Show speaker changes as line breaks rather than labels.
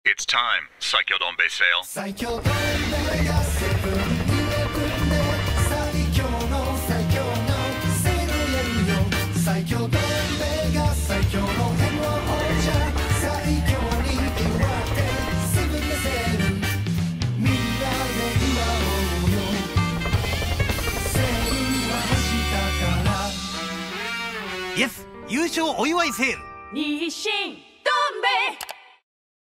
It's time, Psycho Dombe sale.
最強どん兵衛がセブンイレブンで最強のセールやるよ。最強どん兵衛が最強の M1 王者、最強に祝ってセブンでセール、みんなで祝おうよ。セールは明日から。
イエス優勝お祝いセール。
日清どん兵衛